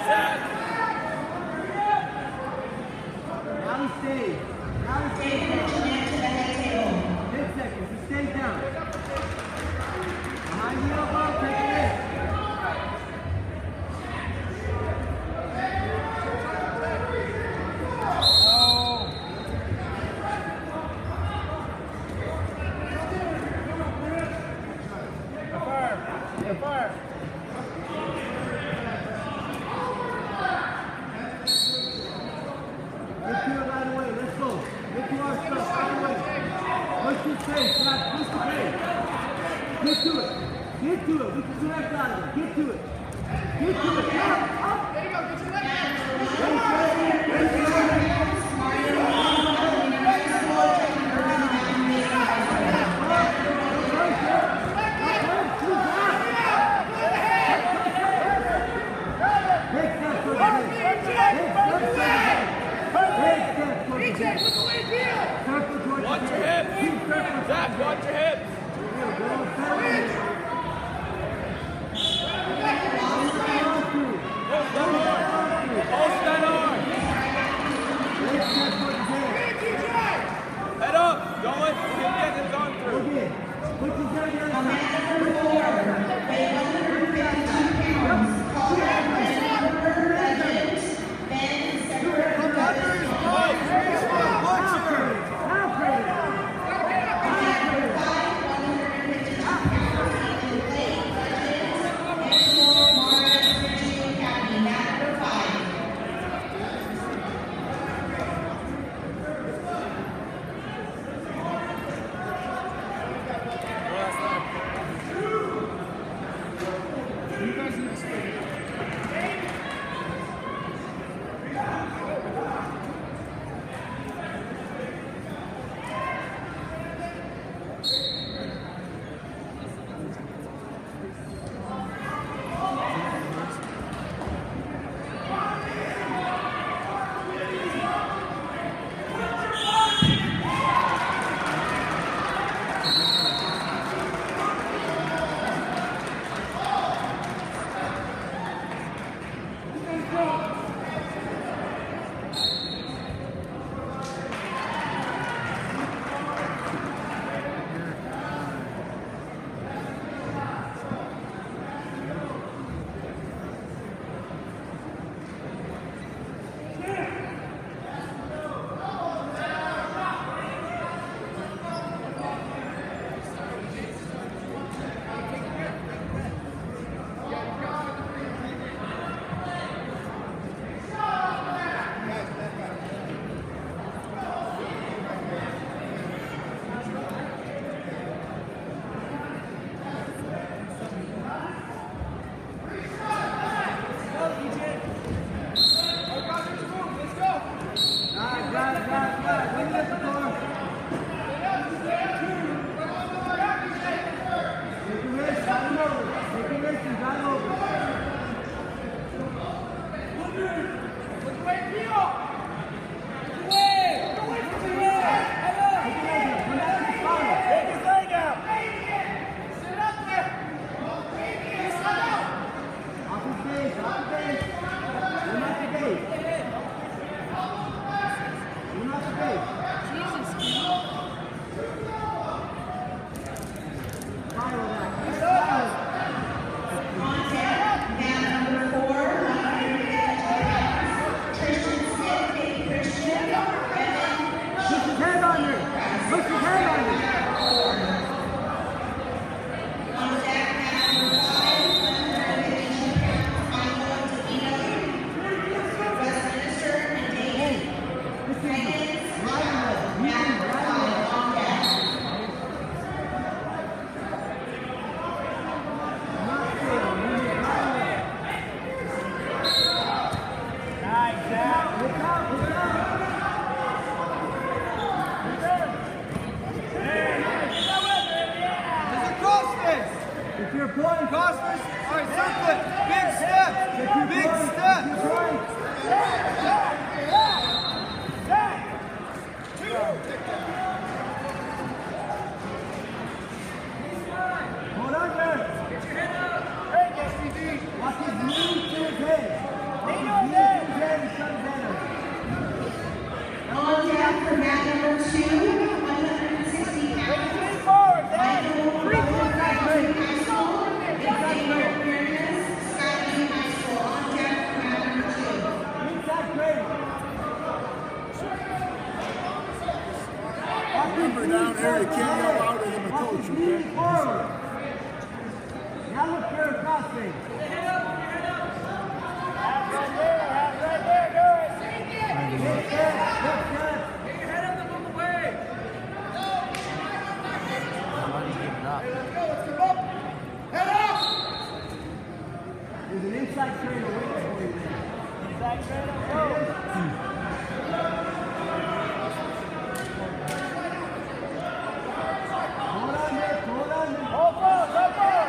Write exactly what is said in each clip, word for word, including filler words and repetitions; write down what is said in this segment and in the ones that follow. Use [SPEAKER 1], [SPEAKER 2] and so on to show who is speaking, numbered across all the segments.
[SPEAKER 1] Zach.
[SPEAKER 2] Now he stays. Now he stays. ten seconds. He stays down. Behind the elbow, take it in.
[SPEAKER 1] Fire.
[SPEAKER 2] Get to it right away. Let's go. Get to our stuff right away. Push this pace. Not push the pace. Get to it. Get to it. We can do that out of it. Get to it. Get to it. Up. Up. There you go. Get your leg.
[SPEAKER 1] Watch your hips. Zach, watch your hips. Hold
[SPEAKER 3] Larry, can't yell louder than the coach, okay?
[SPEAKER 2] Now look for a crossing.
[SPEAKER 1] Right there, right there, do it.
[SPEAKER 2] Look good, look good.
[SPEAKER 1] Get your head up and move away. Head up.
[SPEAKER 2] There's an inside trainer waiting for you there.
[SPEAKER 1] Inside trainer, go.
[SPEAKER 2] Hold on there, hold on there.
[SPEAKER 1] Hold forward, hold forward.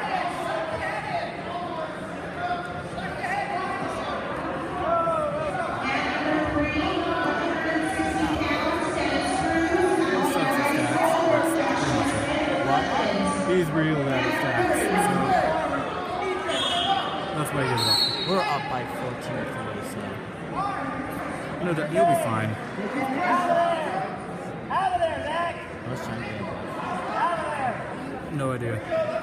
[SPEAKER 4] He's real at his stats. So that's why he gives it up.
[SPEAKER 5] We're up by fourteen or three, so.
[SPEAKER 4] No, that he'll be fine.
[SPEAKER 1] Out of there, Zach.
[SPEAKER 5] Let's try and get it.
[SPEAKER 1] Out of there.
[SPEAKER 4] No idea.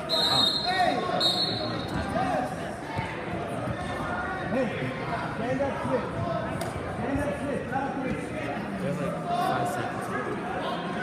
[SPEAKER 2] Hey, stand up quick. Stand up quick, not quick.
[SPEAKER 5] There's like five seconds.